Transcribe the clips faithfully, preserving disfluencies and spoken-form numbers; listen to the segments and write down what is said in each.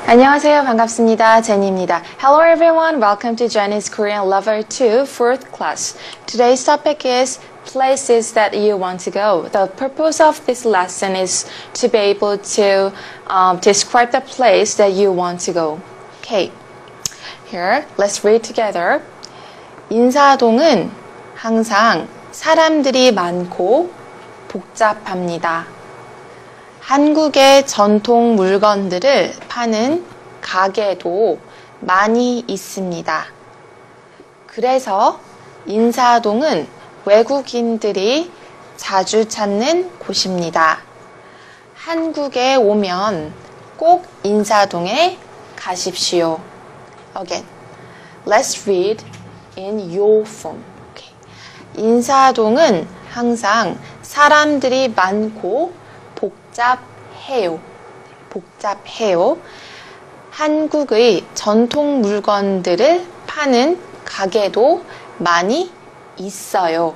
안녕하세요. 반갑습니다. 제니입니다. Hello everyone. Welcome to Jenny's Korean Level two fourth class. Today's topic is places that you want to go. The purpose of this lesson is to be able to um, describe the place that you want to go. Okay. Here, let's read together. 인사동은 항상 사람들이 많고 복잡합니다. 한국의 전통 물건들을 파는 가게도 많이 있습니다. 그래서 인사동은 외국인들이 자주 찾는 곳입니다. 한국에 오면 꼭 인사동에 가십시오. Again, let's read in your form. Okay. 인사동은 항상 사람들이 많고 복잡해요. 복잡해요. 한국의 전통 물건들을 파는 가게도 많이 있어요.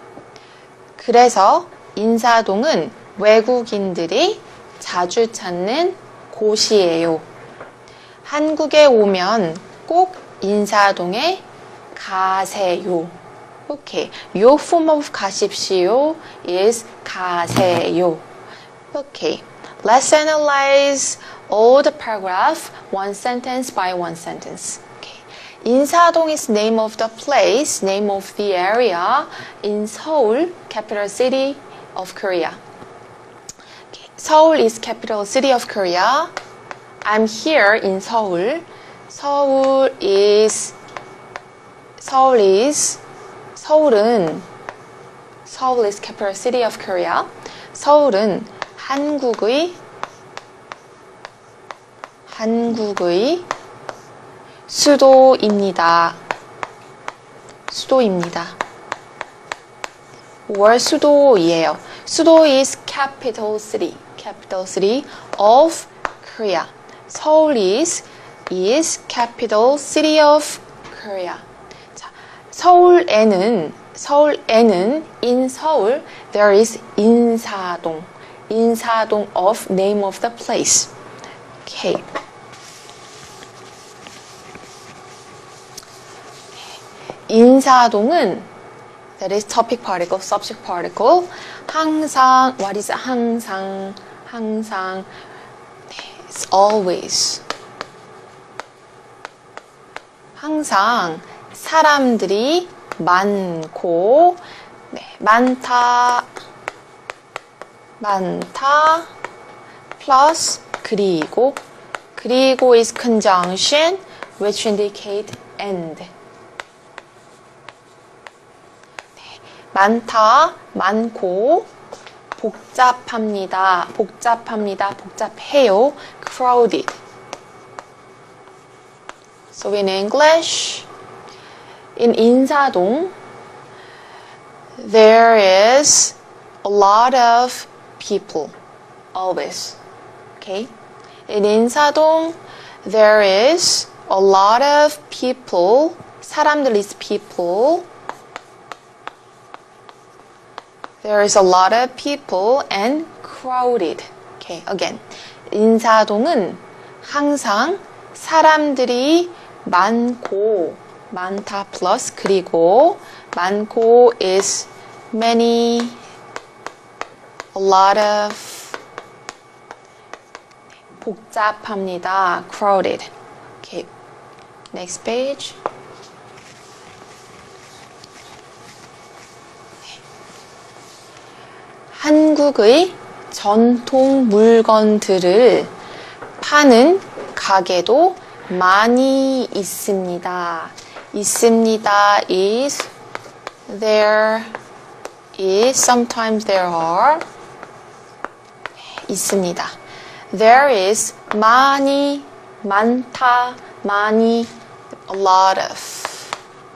그래서 인사동은 외국인들이 자주 찾는 곳이에요. 한국에 오면 꼭 인사동에 가세요. Okay. Your form of 가십시오 is 가세요. Okay, let's analyze all the paragraph, one sentence by one sentence. Okay. 인사동 is name of the place, name of the area in Seoul, capital city of Korea. Okay. Seoul is capital city of Korea. I'm here in Seoul. Seoul is, Seoul is, 서울은, Seoul is capital city of Korea. 서울은 한국의 한국의 수도입니다. 수도입니다. or 수도이에요. 수도 is capital city. capital city of Korea. 서울 is is capital city of Korea. 자, 서울에는 서울에는 in 서울 there is 인사동. 인사동 of name of the place. Okay. 인사동은 that is topic particle, subject particle. 항상 what is 항상 항상 it's always. 항상 사람들이 많고 네, 많다 많다 plus 그리고 그리고 is conjunction which indicate and. 네, 많다 많고 복잡합니다 복잡합니다 복잡해요 crowded. So in English, in 인사동 there is a lot of people, always. Okay? In 인사동, there is a lot of people. 사람들 is people. There is a lot of people and crowded. Okay, again. 인사동은 항상 사람들이 많고, 많다 plus 그리고 많고 is many, a lot of, 복잡합니다, crowded. Okay, next page. 한국의 전통 물건들을 파는 가게도 많이 있습니다. 있습니다 is there is sometimes there are 있습니다. There is 많이 많다 많이 a lot of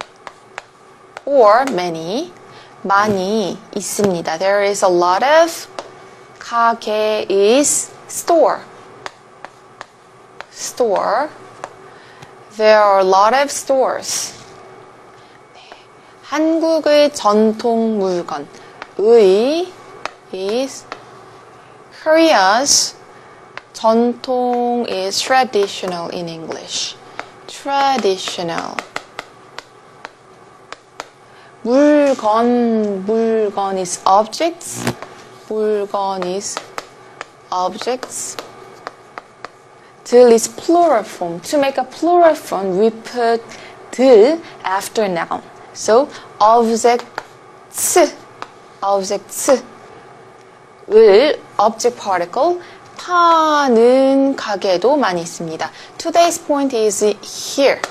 or many 많이 있습니다. There is a lot of 가게 is store store. There are a lot of stores. 한국의 전통 물건 의 is Korea's 전통 is traditional in English. Traditional. 물건, 물건 is objects. 물건 is objects. 들 is plural form. To make a plural form, we put 들 after noun. So, objects, objects 을 object particle 파는 가게도 많이 있습니다. Today's point is here.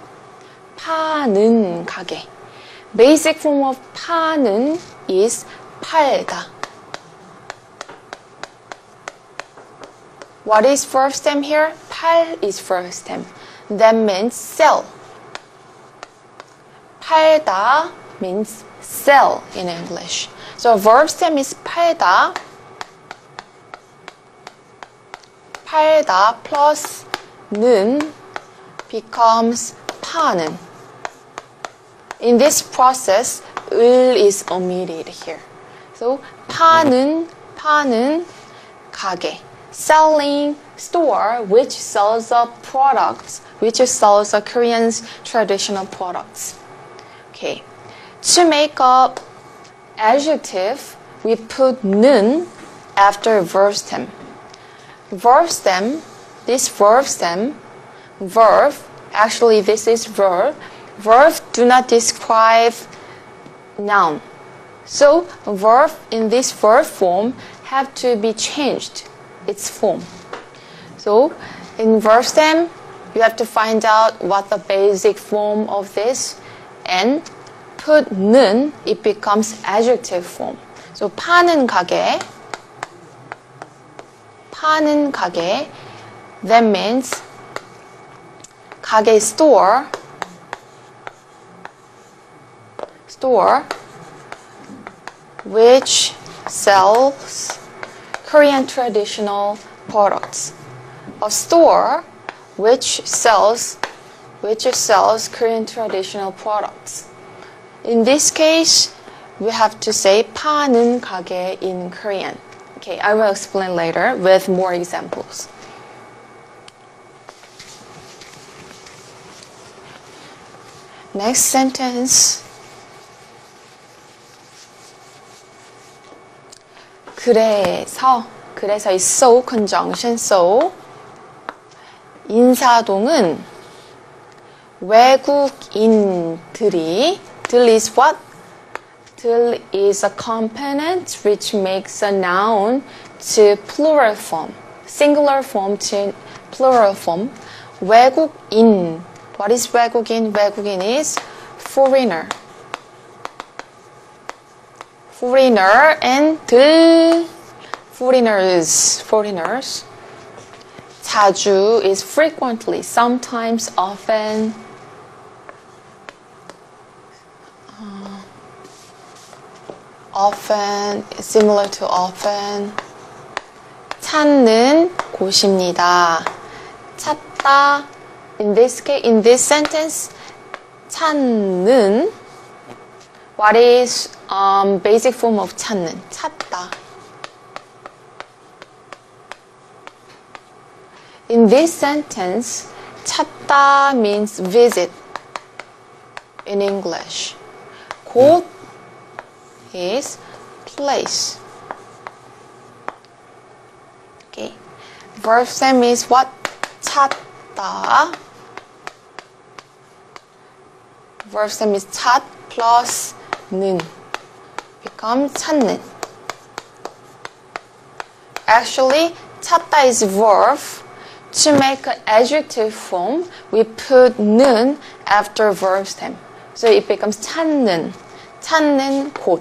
파는 가게. Basic form of 파는 is 팔다. What is verb stem here? 팔 is verb stem. That means sell. 팔다 means sell in English. So verb stem is 팔다. 팔다 plus 는 becomes 파는. In this process, 을 is omitted here. So 파는, 파는 가게. Selling store which sells a products, which sells a Korean's traditional products. Okay. To make up adjective, we put 는 after verb stem. Verb stem, this verb stem, verb, actually this is verb. Verb do not describe noun. So verb in this verb form have to be changed its form. So in verb stem, you have to find out what the basic form of this and put 는, it becomes adjective form. So 파는 가게, 파는 가게, that means 가게 store, store which sells Korean traditional products. A store which sells which sells Korean traditional products. In this case, we have to say 파는 가게 in Korean. Okay, I will explain later with more examples. Next sentence. 그래서, 그래서 is so conjunction, so. 인사동은 외국인들이, 들 is what? 들 is a component which makes a noun to plural form, singular form to plural form. 외국인, what is 외국인? 외국인 is foreigner. Foreigner and 들, foreigners, foreigners. 자주 is frequently, sometimes, often. Uh, often, similar to often. 찾는 곳입니다. 찾다. In this case, in this sentence, 찾는. What is um, basic form of 찾는? 찾다. In this sentence, 찾다 means visit in English. 곳 is place. Okay. Verb stem is what? 찾다. Verb stem is 찾 plus 는. Become 찾는. Actually, 찾다 is verb. To make an adjective form, we put 는 after verb stem. So it becomes 찾는. 찾는 곳.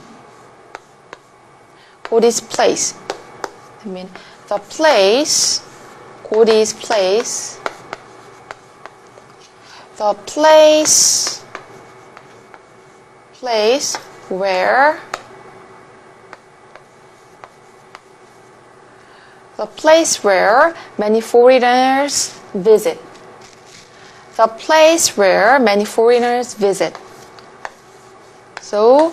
곳 is place. I mean, the place, 곳 is place. The place, place where the place where many foreigners visit. The place where many foreigners visit. So,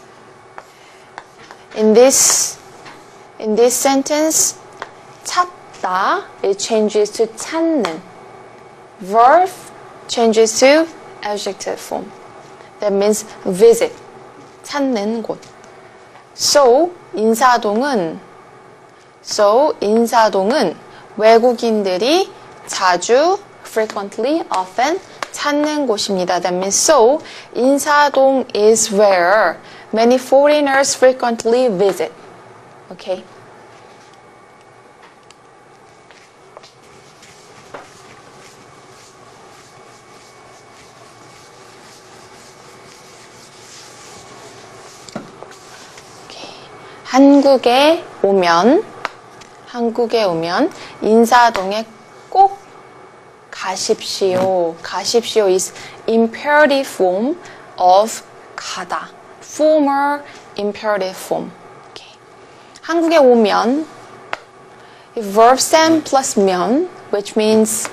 in this in this sentence, 찾다, it changes to 찾는. Verb changes to adjective form. That means visit, 찾는 곳. So, 인사동은 So, 인사동은 외국인들이 자주, frequently, often 찾는 곳입니다. That means so, 인사동 is where many foreigners frequently visit. Okay? 한국에 오면, 한국에 오면 인사동에 꼭 가십시오. 가십시오 is imperative form of 가다. Former imperative form. Okay. 한국에 오면 verb stem plus 면, which means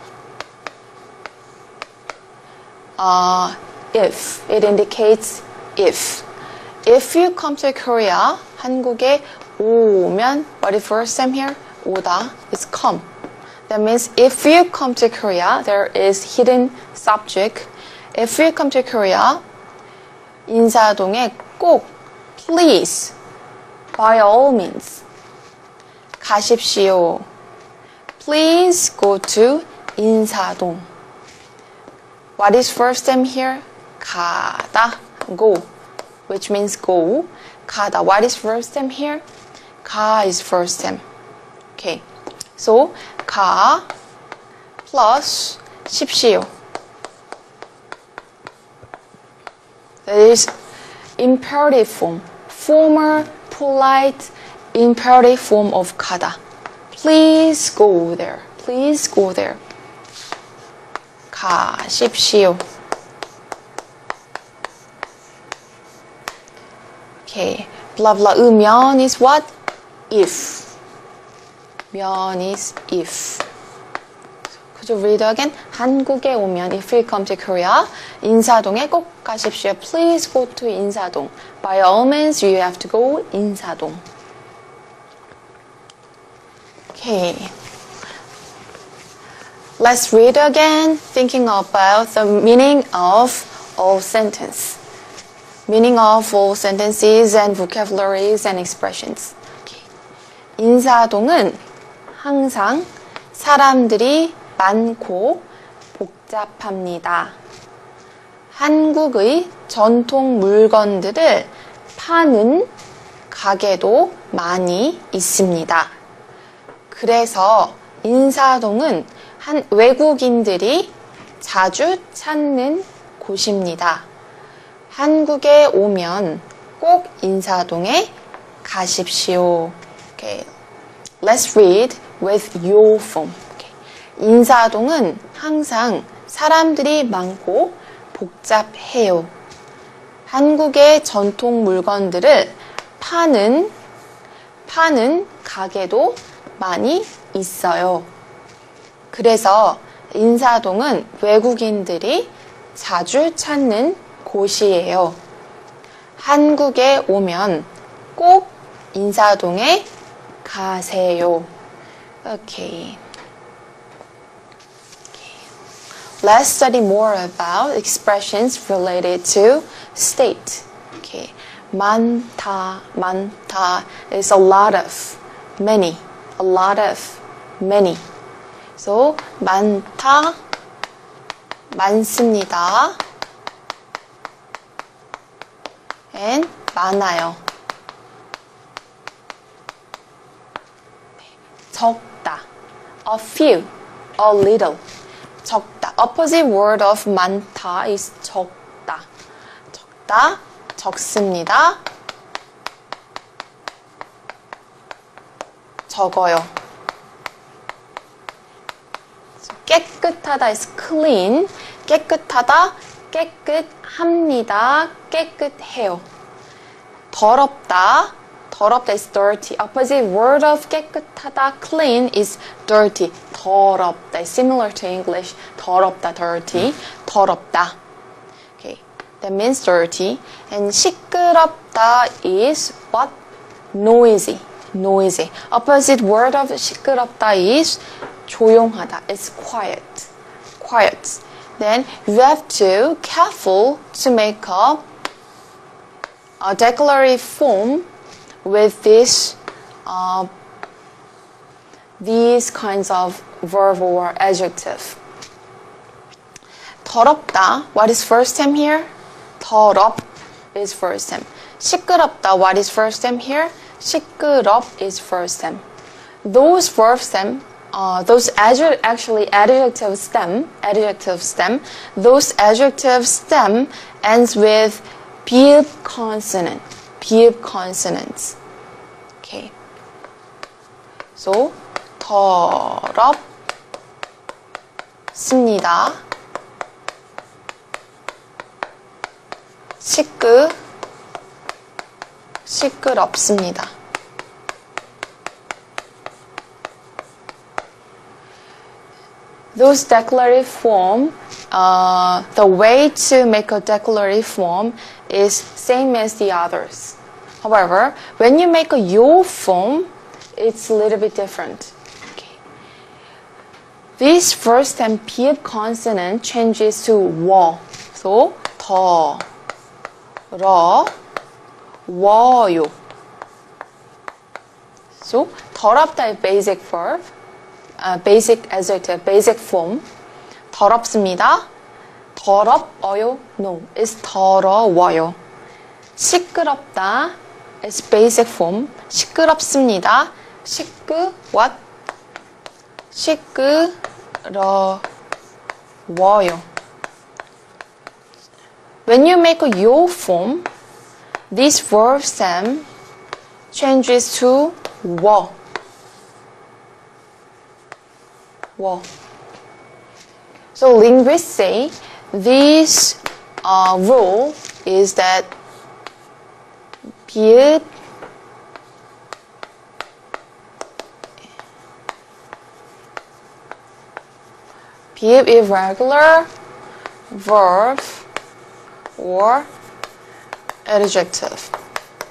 uh, if. It indicates if. If you come to Korea, 한국에 오면, what is verb stem here? 오다 is come. That means if you come to Korea, there is hidden subject. If you come to Korea, 인사동에 꼭, please, by all means, 가십시오. Please go to 인사동. What is verb stem here? 가다, go, which means go. 가다. What is verb stem here? 가 is verb stem. Okay. So, 가 plus 십시오. That is imperative form. Former, polite, imperative form of 가다. Please go there. Please go there. 가십시오. Okay. Blah blah. 면 is what? If. 면 is if. Could you read again? 한국에 오면 if you come to Korea, 인사동에 꼭 가십시오. Please go to 인사동. By all means, you have to go 인사동. Okay. Let's read again, thinking about the meaning of all sentence. Meaning of all sentences and vocabularies and expressions. Okay. 인사동은 항상 사람들이 많고 복잡합니다. 한국의 전통 물건들을 파는 가게도 많이 있습니다. 그래서 인사동은 한 외국인들이 자주 찾는 곳입니다. 한국에 오면 꼭 인사동에 가십시오. Okay. Let's read with your form. Okay. 인사동은 항상 사람들이 많고 복잡해요. 한국의 전통 물건들을 파는 파는 가게도 많이 있어요. 그래서 인사동은 외국인들이 자주 찾는 곳이에요. 한국에 오면 꼭 인사동에 가세요. Okay. Okay. Let's study more about expressions related to state. Okay. 많다, 많다 is a lot of, many, a lot of, many. So, 많다, 많습니다. and 많아요. 적다, a few, a little. 적다. Opposite word of 많다 is 적다. 적다, 적습니다. 적어요. 깨끗하다 is clean. 깨끗하다, 깨끗합니다. 깨끗해요. 더럽다, 더럽다 is dirty. Opposite word of 깨끗하다, clean is dirty. 더럽다 is similar to English. 더럽다, dirty. 더럽다. Okay, that means dirty. And 시끄럽다 is what? Noisy. noisy. Opposite word of 시끄럽다 is 조용하다. It's quiet. Quiet. Then you have to careful to make up a declarative form with this uh, these kinds of verb or adjective. 더럽다. What is first time here? 더럽 is first time. 시끄럽다. What is first time here? 시끄럽 is first time. Those verb stem, uh, those adjective, actually adjective stem, adjective stem, those adjective stem ends with 비읍 consonant, 비읍 consonants. Okay. So 더럽습니다. 시끄 시끄럽습니다. Those declarative form, uh, the way to make a declarative form is same as the others. However, when you make a yo form, it's a little bit different. Okay. This first time 비읍 consonant changes to 워. So 더, 러, 워요. So 더럽다 is basic verb, uh, basic adjective, basic form. 더럽습니다. 더럽어요? No, it's 더러워요. 시끄럽다 is basic form. 시끄럽습니다. 시끄 what? 시끄러워요. When you make a yo form, this verb stem changes to 워. 워. So linguists say this uh, rule is that 비읍 비읍 irregular verb or adjective.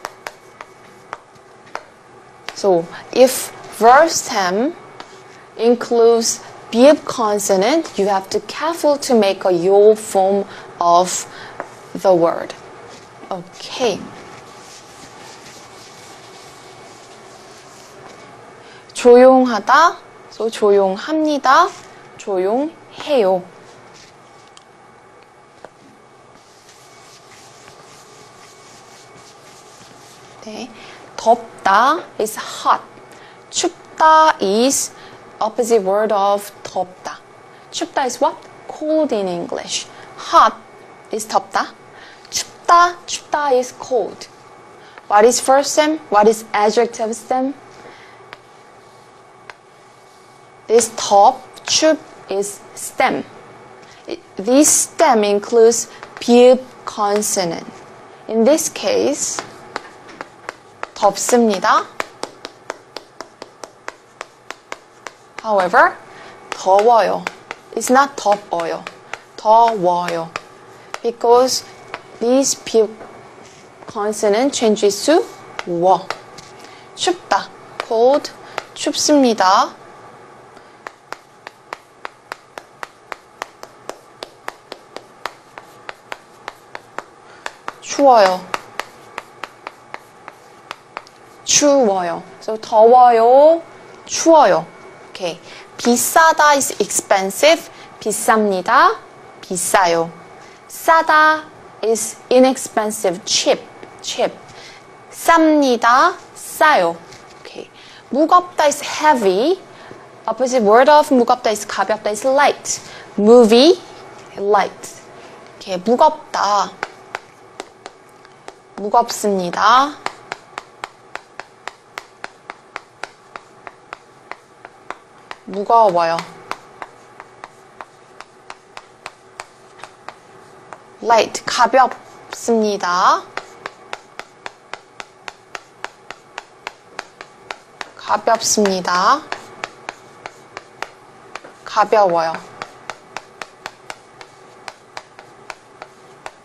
So if verb stem includes 비읍 consonant, you have to careful to make a yo form of the word. Okay. 조용하다, so 조용합니다, 조용해요. 네. 덥다 is hot. 춥다 is opposite word of 덥다. 춥다 is what? Cold in English. Hot is 덥다. 춥다, 춥다 is cold. What is first stem? What is adjective stem? This 덥, 춥 is stem. It, this stem includes 비읍 consonant. In this case, 덥습니다. However, 더워요. It's not 덥어요. 더워요. Because this 비읍 consonant changes to 워. 춥다. cold. 춥습니다. 추워요. 추워요. So 더워요. 추워요. Okay. 비싸다 is expensive. 비쌉니다. 비싸요. 싸다 is inexpensive. cheap. cheap. 쌉니다. 싸요. Okay. 무겁다 is heavy. Opposite word of 무겁다 is 가볍다 is light. movie, light. Okay. 무겁다. 무겁습니다. 무거워요. light, 가볍습니다. 가볍습니다. 가벼워요.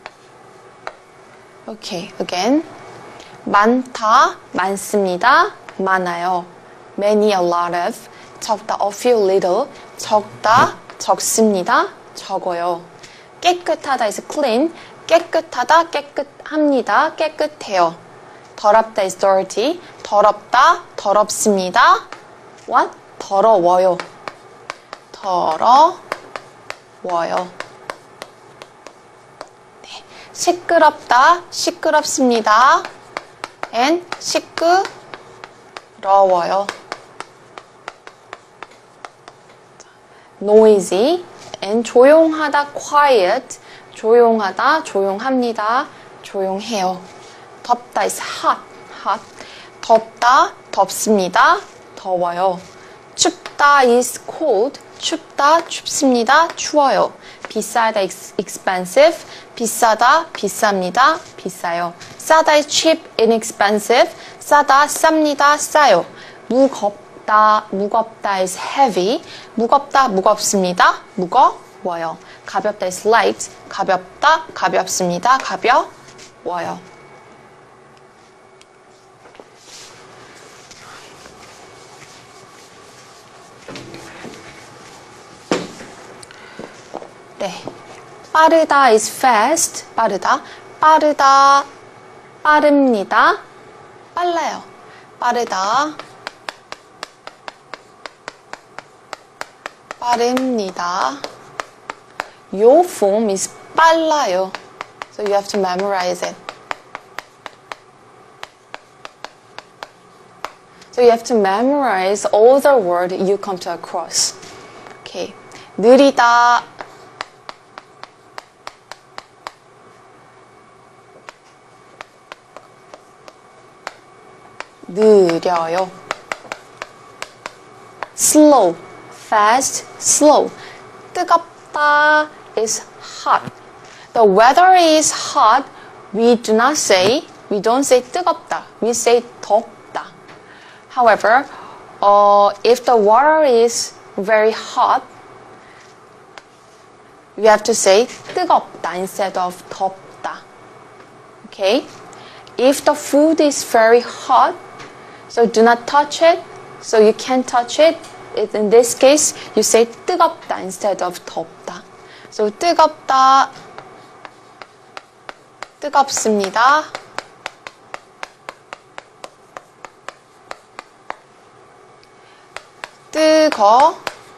Okay, again. 많다, 많습니다. 많아요. many, a lot of. 적다, a few, little. 적다, 적습니다. 적어요. 깨끗하다 is clean. 깨끗하다, 깨끗합니다. 깨끗해요. 더럽다 is dirty. 더럽다, 더럽습니다. what? 더러워요. 더러워요. 네. 시끄럽다, 시끄럽습니다. and 시끄러워요. noisy and 조용하다, quiet. 조용하다, 조용합니다. 조용해요. 덥다 is hot, hot. 덥다, 덥습니다. 더워요. 춥다 is cold. 춥다, 춥습니다. 추워요. 비싸다 is expensive. 비싸다, 비쌉니다. 비싸요. 싸다 is cheap, inexpensive. 싸다, 쌉니다. 싸요. 무겁다, 무겁다 is heavy. 무겁다, 무겁습니다. 무거워요. 가볍다 is light. 가볍다, 가볍습니다. 가벼워요. 네. 빠르다 is fast. 빠르다. 빠르다. 빠릅니다. 빨라요. 빠르다. 빠릅니다. Your form is 빨라요. So you have to memorize it. So you have to memorize all the words you come to across. Okay. 느리다. 느려요. Slow. Fast. Slow. 뜨겁다 is hot. The weather is hot. We do not say, we don't say 뜨겁다. We say 덥다. However, uh, if the water is very hot, we have to say 뜨겁다 instead of 덥다. Okay? If the food is very hot, so do not touch it. So you can't touch it. In this case, you say 뜨겁다 instead of 덥다. So 뜨겁다, 뜨겁습니다. 뜨거,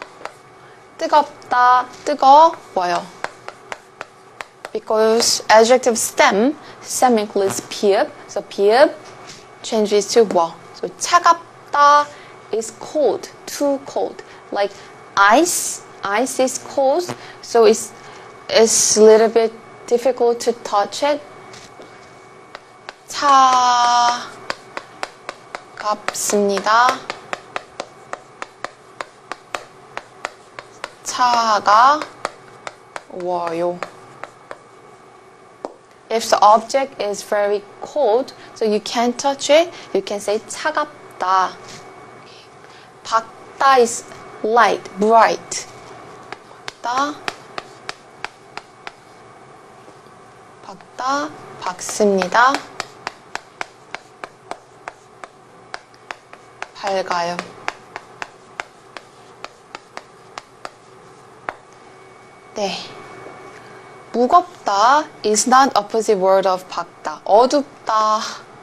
뜨겁다, 뜨거워요. Because adjective stem, stem includes pi읍. So pi읍 changes to 워. So 차갑다 is cold, too cold. Like ice, ice is cold, so it's, it's a little bit difficult to touch it. 차갑습니다. 차가워요. If the object is very cold, so you can't touch it, you can say 차갑다. 밝다 is light, bright. 밝다, 밝다, 밝습니다. 밝아요. 네. 무겁다 is not opposite word of 밝다. 어둡다.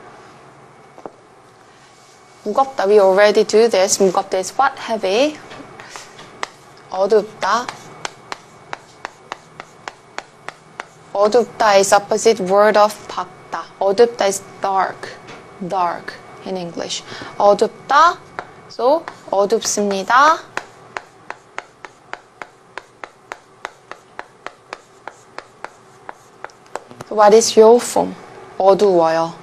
무겁다. We already do this. 무겁다 is what? Heavy. 어둡다. 어둡다 is opposite word of 밝다. 어둡다 is dark. Dark in English. 어둡다. So 어둡습니다. So what is your form? 어두워요.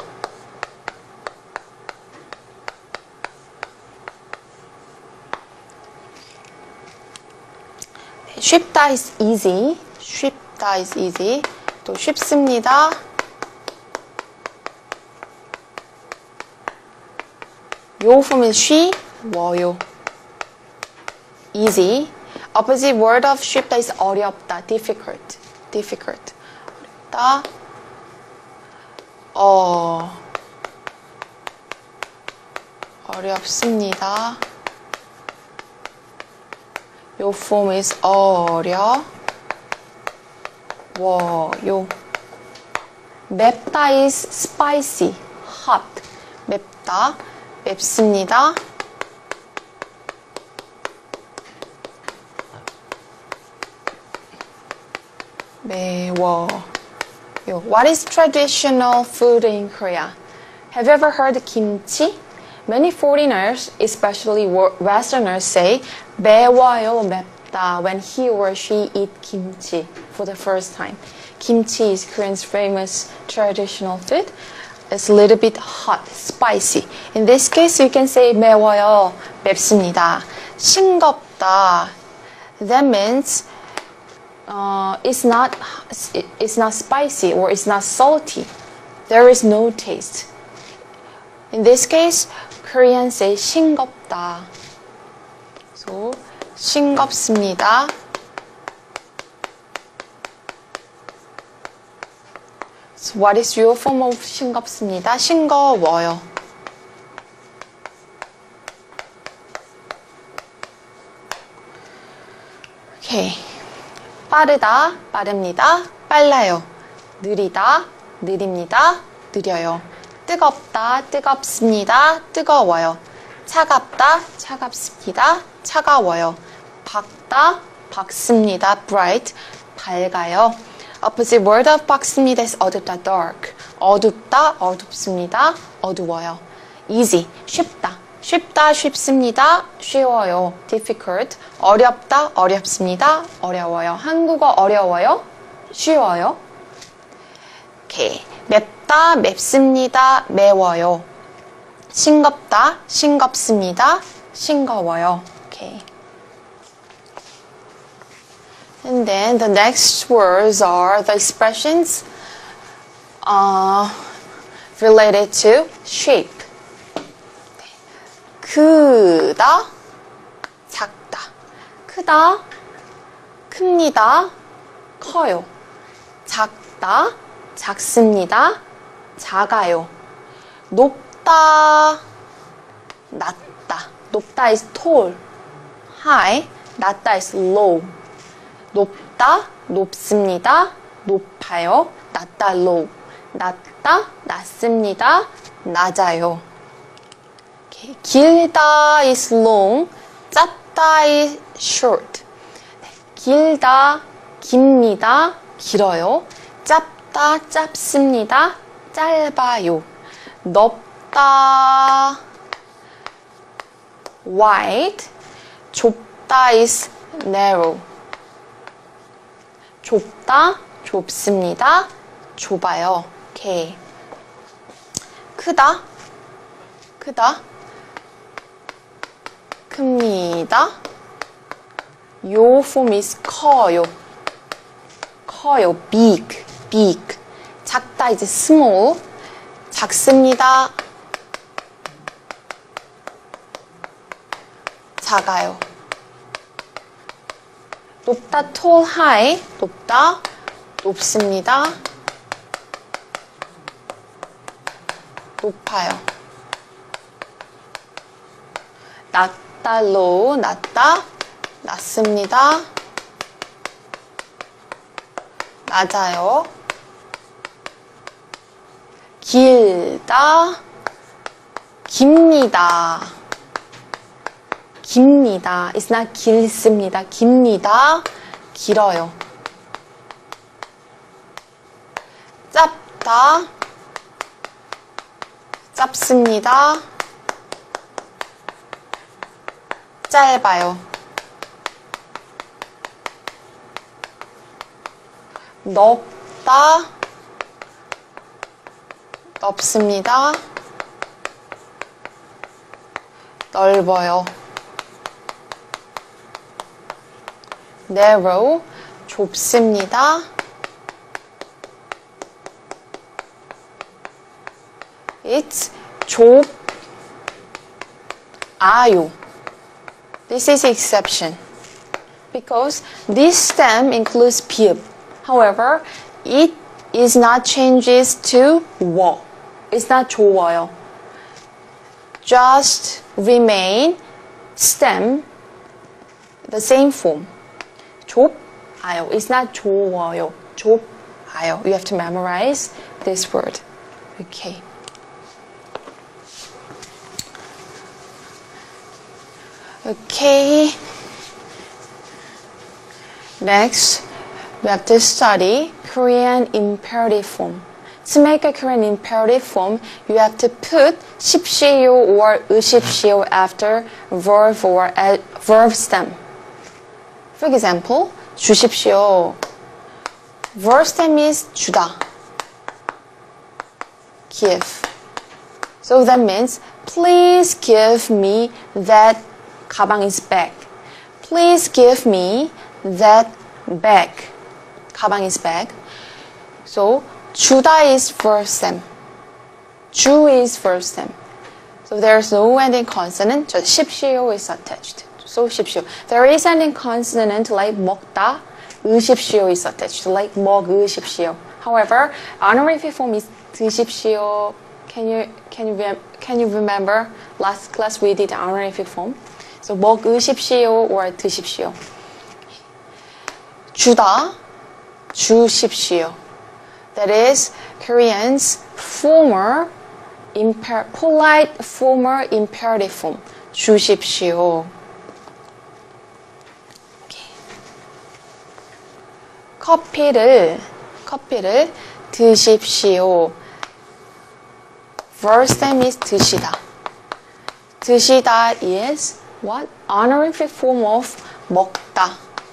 쉽다 is easy. 쉽다 is easy. 또 쉽습니다. 요 form is 쉬워요. easy. Opposite word of 쉽다 is 어렵다. difficult. difficult. 어렵다. 어, 어렵습니다. 요 form is 어려워요. 맵다 is spicy, hot. 맵다, 맵습니다. 매워요. What is traditional food in Korea? Have you ever heard kimchi? Many foreigners, especially Westerners, say 매워요, 맵다 when he or she eat kimchi for the first time. Kimchi is Korean's famous traditional food. It's a little bit hot, spicy. In this case, you can say 매워요, 맵습니다. 싱겁다. That means uh, it's not it's not spicy or it's not salty. There is no taste. In this case, Koreans say 싱겁다. So 싱겁습니다. So what is your form of 싱겁습니다? 싱거워요. Okay. 빠르다, 빠릅니다. 빨라요. 느리다, 느립니다. 느려요. 뜨겁다, 뜨겁습니다. 뜨거워요. 차갑다, 차갑습니다. 차가워요. 밝다, 밝습니다. bright, 밝아요. Opposite word of 밝습니다 is 어둡다, dark. 어둡다, 어둡습니다. 어두워요. easy, 쉽다. 쉽다, 쉽습니다. 쉬워요. difficult. 어렵다, 어렵습니다. 어려워요. 한국어 어려워요? 쉬워요? 오케이. 맵다, 맵습니다. 매워요. 싱겁다, 싱겁습니다. 싱거워요. 오케이. And then the next words are the expressions uh, related to shape. 크다, 작다. 크다, 큽니다. 커요. 작다, 작습니다. 작아요. 높다, 낮다. 높다 is tall, high. 낮다 is low. 높다, 높습니다. 높아요. 낮다, low. 낮다, 낮습니다. 낮아요. Okay. 길다 is long. 짧다 is short. 네. 길다, 깁니다. 길어요. 짧다, 짧습니다. 짧아요. 넓다, wide. 좁다 is narrow. 좁다, 좁습니다. 좁아요. 오케이. 크다, 크다, 큽니다. 요 form is 커요. 커요. big, big. 작다 is small. 작습니다. 작아요. 높다, tall, high. 높다, 높습니다. 높아요. 낮다, low. 낮다, 낮습니다. 낮아요. 길다, 깁니다. 깁니다. It's not 길습니다. 깁니다. 길어요. 짧다, 짧습니다. 짧아요. 넓다, 넓습니다. 넓어요. narrow, 좁습니다. It's 좁아요. This is exception because this stem includes pi읍. However, it is not changes to 워. It's not 좋아요. just remain stem the same form. 좁아요. It's not 좋아요. 좁아요. You have to memorize this word. Okay. Okay. Next, we have to study Korean imperative form. To make a Korean imperative form, you have to put 십시오 or 으십시오 after verb or verb stem. For example, 주십시오. Verb stem is 주다. Give. So that means, please give me that 가방 is bag. Please give me that bag. 가방 is bag. So 주다 is verb stem. 주 is verb stem. So there's no ending consonant. Just 십시오 is attached. So 십시오. There is ending consonant like 먹다. 으십시오 is attached. Like 먹으십시오. However, honorific form is 드십시오. Can you can you can you remember last class we did honorific form? So 먹으십시오 or 드십시오. 주다, 주십시오. That is Korean's former imper polite former imperative form. 주십시오. Okay. 커피를 커피를 드십시오. Verb stem is 드시다. 드시다 is what? Honorific form of 먹다.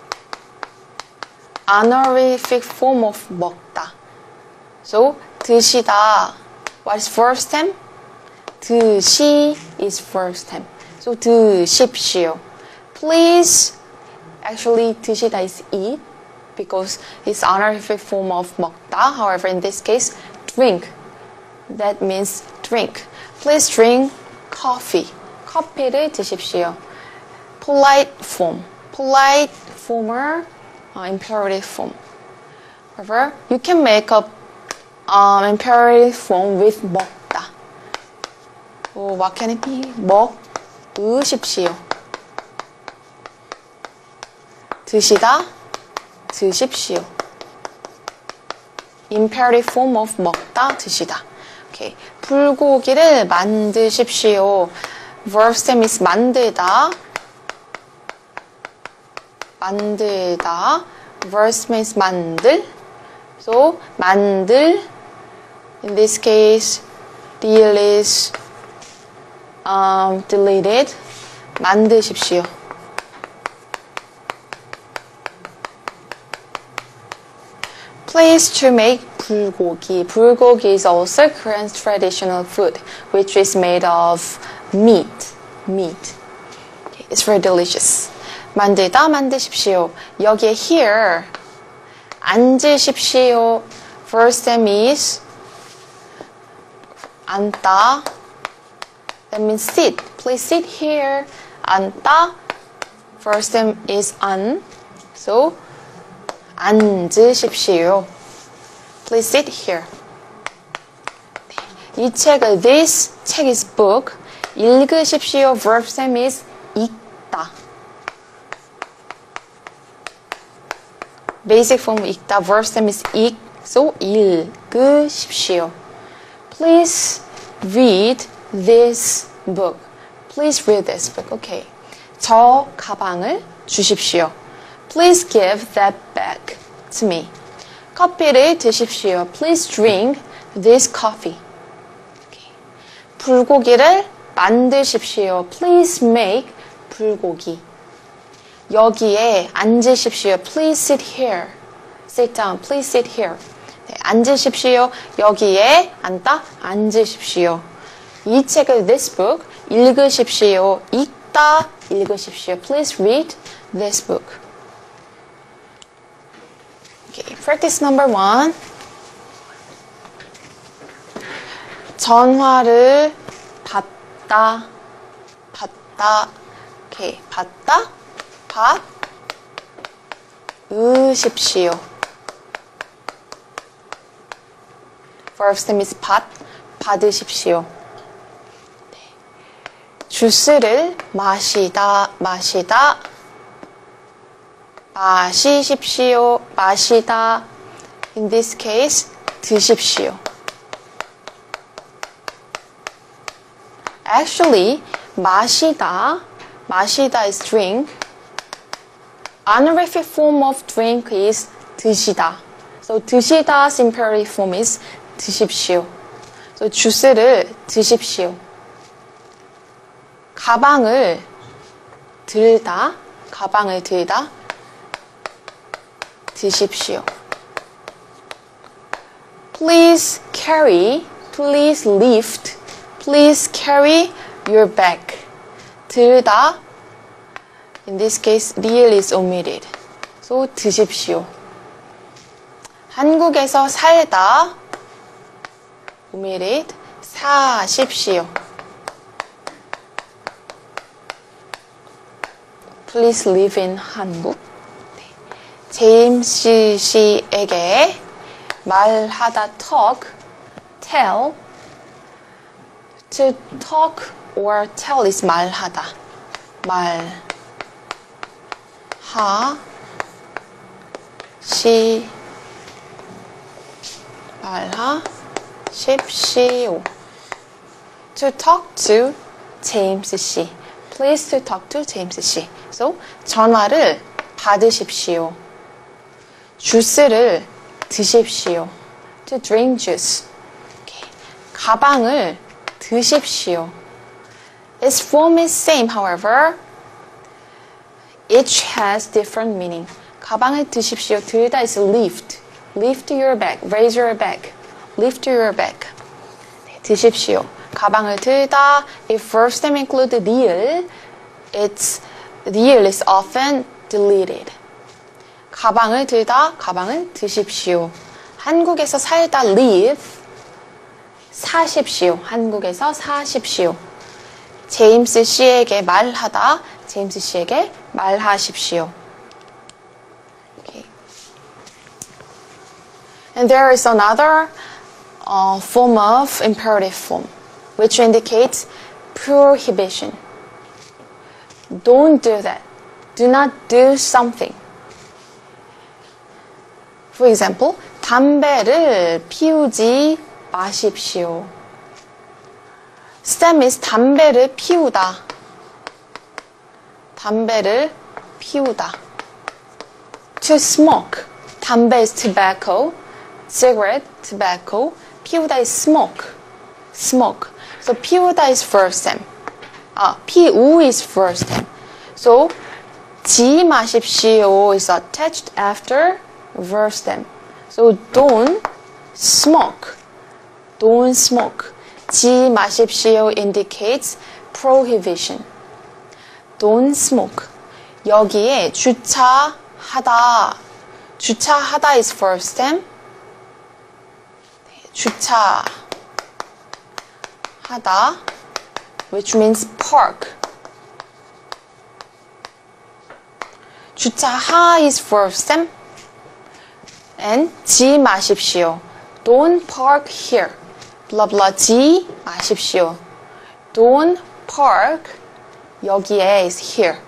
Honorific form of 먹다. So 드시다. What is verb stem? 드시 is verb stem. So 드십시오. Please. Actually, 드시다 is eat because it's honorific form of 먹다. However, in this case, drink. That means drink. Please drink coffee. 커피를 드십시오. Polite form. Polite former uh, imperative form. However, you can make up um, imperative form with 먹다. Oh, what can it be? 먹으십시오. 드시다, 드십시오. Imperative form of 먹다, 드시다. Okay. 불고기를 만드십시오. Verb stem is 만들다. 만들다. Verb stem is 만들. So, 만들. In this case, deal is um, deleted. 만드십시오. Place to make 불고기. 불고기 is also Korean traditional food, which is made of meat. Meat. Okay, it's very delicious. 만들다, 만드십시오. 여기에 here, 앉으십시오. First stem is 앉다. That means sit. Please sit here. 앉다. First stem is 앉. So, 앉으십시오. Please sit here. 이 책을, this 책 is book. 읽으십시오. Verb stem is 읽다. Basic form 읽다. Verb stem is 읽. So, 읽으십시오. Please read this book. Please read this book. Okay. 저 가방을 주십시오. Please give that bag to me. 커피를 드십시오. Please drink this coffee. Okay. 불고기를 만드십시오. Please make 불고기. 여기에 앉으십시오. Please sit here. Sit down. Please sit here. 네, 앉으십시오. 여기에 앉다. 앉으십시오. 이 책을 this book 읽으십시오. 읽다. 읽으십시오. Please read this book. Okay, practice number one. 전화를 받다, 받다. Okay, 받다, 받으십시오. Verb stem is 받, 받으십시오. 주스를 마시다, 마시다, 마시십시오, 마시다. In this case, 드십시오. Actually, 마시다, 마시다 is drink. Honorific form of drink is 드시다. So 드시다's imperative form is 드십시오. So 주스를 드십시오. 가방을 들다, 가방을 들다, 드십시오. Please carry, please lift, please carry your bag. 들다, in this case, real is omitted. So 드십시오. 한국에서 살다, omitted, 사십시오. Please live in 한국. 제임스 씨에게 말하다 talk, tell. To talk or tell is 말하다. 말, 하, 시, 말하, 십시오. To talk to 제임스 씨. Please to talk to 제임스 씨. So, 전화를 받으십시오. 주스를 드십시오. To drink juice. Okay. 가방을 드십시오. Its form is same, however, each has different meaning. 가방을 드십시오. 들다 is lift. Lift your bag. Raise your bag. Lift your bag. 네, 드십시오. 가방을 들다. If first name include real, its real is often deleted. 가방을 들다, 가방을 드십시오. 한국에서 살다 live, 사십시오. 한국에서 사십시오. 제임스 씨에게 말하다, 제임스 씨에게 말하십시오. Okay. And there is another uh, form of imperative form, which indicates prohibition. Don't do that. Do not do something. For example, 담배를 피우지 마십시오. stem is 담배를 피우다. 담배를 피우다. To smoke. 담배 is tobacco. Cigarette, tobacco. 피우다 is smoke. Smoke. So 피우다 is first stem. 아, 피우 is first stem. So 지 마십시오 is attached after verse stem. So don't smoke. Don't smoke. 지 마십시오 indicates prohibition. Don't smoke. 여기에 주차하다. 주차하다 is first stem. 주차하다, which means park. 주차하 is first stem. And 지 마십시오. Don't park here. Blah blah. 지 마십시오. Don't park. 여기에 is here.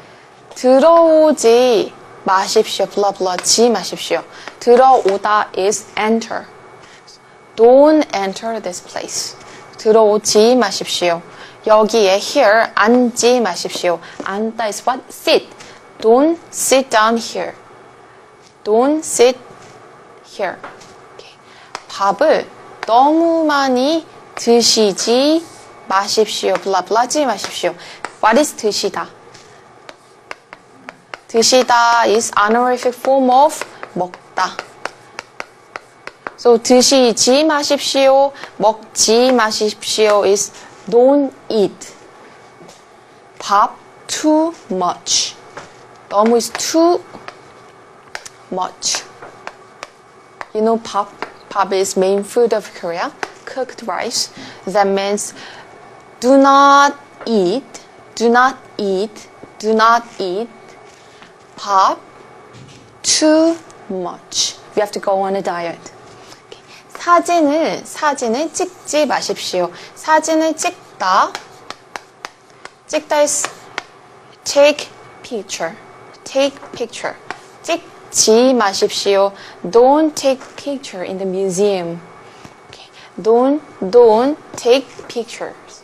들어오지 마십시오. Blah blah. 지 마십시오. 들어오다 is enter. Don't enter this place. 들어오지 마십시오. 여기에 here 앉지 마십시오. 앉다 is what? Sit. Don't sit down here. Don't sit here. Okay. 밥을 너무 많이 드시지 마십시오. Blah blah. 지 마십시오. What is 드시다? 드시다 is honorific form of 먹다. So 드시지 마십시오, 먹지 마십시오 is don't eat. 밥 too much. 너무 is too much. You know 밥? 밥 is main food of Korea. Cooked rice. That means do not eat, do not eat, do not eat. 밥 too much. We have to go on a diet. 사진을, 사진을 찍지 마십시오. 사진을 찍다. 찍다 is take picture. take picture. 찍지 마십시오. Don't take picture in the museum. Okay. Don't, don't take pictures.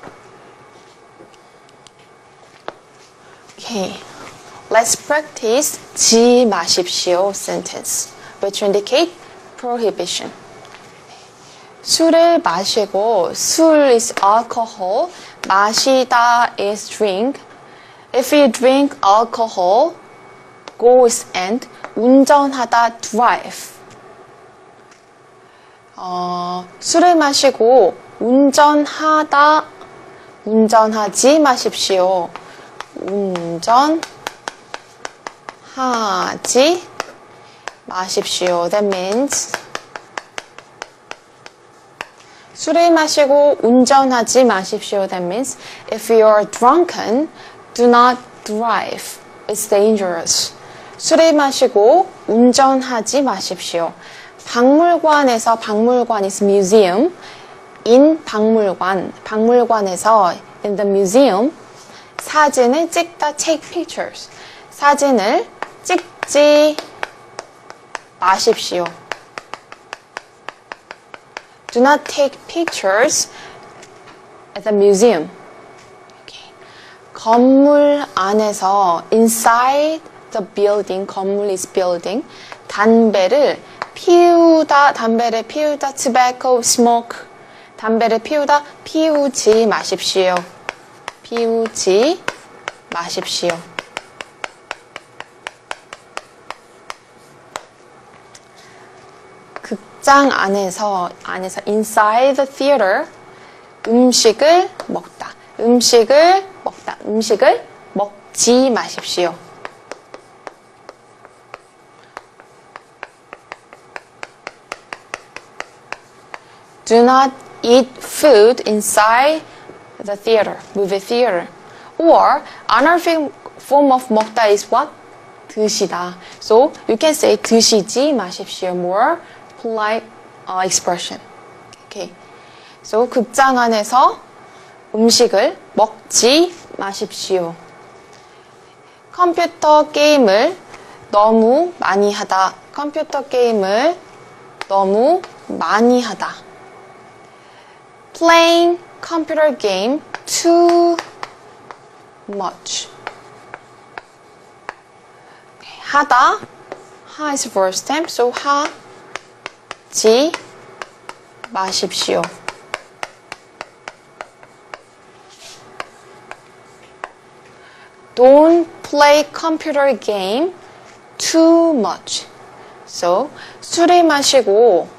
Okay. Let's practice 지 마십시오 sentence, which indicate prohibition. 술을 마시고, 술 is alcohol, 마시다 is drink. If you drink alcohol, go is end, 운전하다 drive. 어, 술을 마시고 운전하다, 운전하지 마십시오. 운전하지 마십시오. That means 술을 마시고 운전하지 마십시오. That means if you are drunken, do not drive. It's dangerous. 술을 마시고 운전하지 마십시오. 박물관에서, 박물관 is museum. in 박물관, 박물관에서 in the museum. 사진을 찍다 take pictures. 사진을 찍지 마십시오. Do not take pictures at the museum. Okay. 건물 안에서 inside the building, 건물 is building. 담배를 피우다, 담배를 피우다, tobacco, smoke. 담배를 피우다, 피우지 마십시오. 피우지 마십시오. 극장 안에서, 안에서 inside the theater 음식을 먹다. 음식을 먹다. 음식을 먹지 마십시오. Do not eat food inside the theater, movie theater. Or another form of 먹다 is what? 드시다. So you can say 드시지 마십시오. More polite uh, expression. Okay. So 극장 안에서 음식을 먹지 마십시오. 컴퓨터 게임을 너무 많이 하다. 컴퓨터 게임을 너무 많이 하다. Playing computer game too much. Okay. 하다. 하 is first time, so 하지 마십시오. Don't play computer game too much. So, 술을 마시고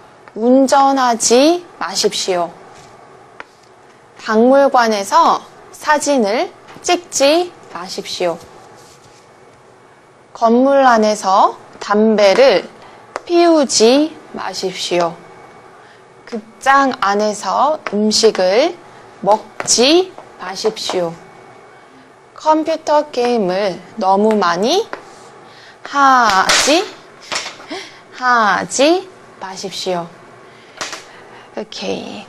운전하지 마십시오. 박물관에서 사진을 찍지 마십시오. 건물 안에서 담배를 피우지 마십시오. 극장 안에서 음식을 먹지 마십시오. 컴퓨터 게임을 너무 많이 하지, 하지 마십시오. Okay.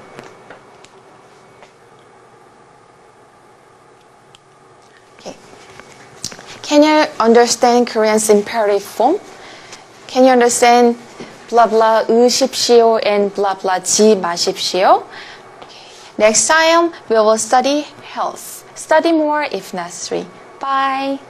Okay. Can you understand Korean's imperative form? Can you understand blah blah 으십시오 and blah blah 지 마십시오? Okay. Next time we will study health. Study more if necessary. Bye.